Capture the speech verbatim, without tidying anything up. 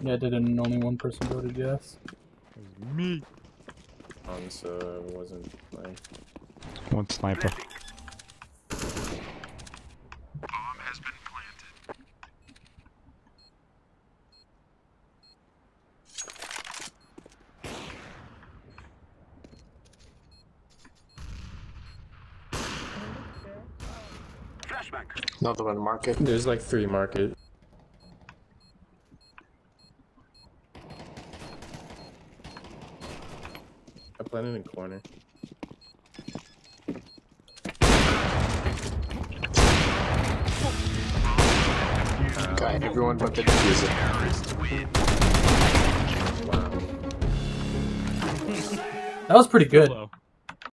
Yeah, I did, and only one person voted yes. It was me. Hans uh, wasn't playing. One sniper. Bomb has been planted. Flashback. Another one, market. There's like three market. I planted in corner. Got everyone but the diffuser. Terrorists win. Wow. That was pretty good. Hello.